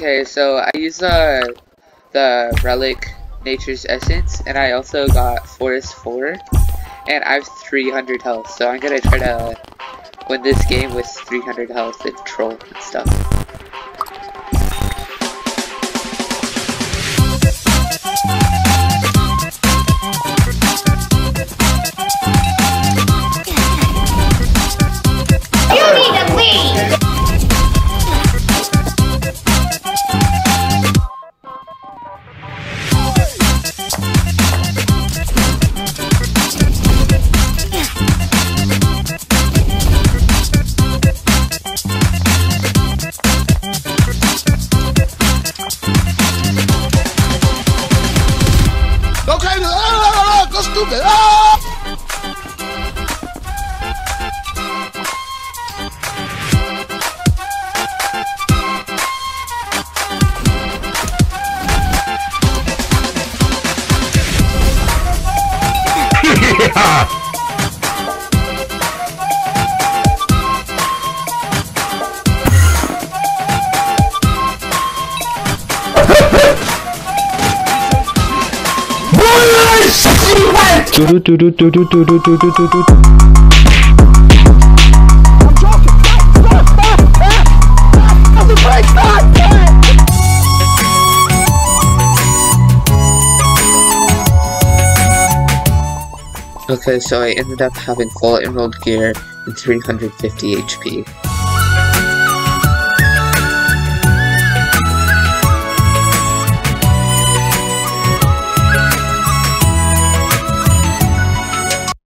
Okay, so I use the Relic Nature's Essence, and I also got Forest 4, and I have 300 health, so I'm gonna try to win this game with 300 health and troll and stuff. You need to leave! Okay, so I ended up having full emerald gear and 350 HP.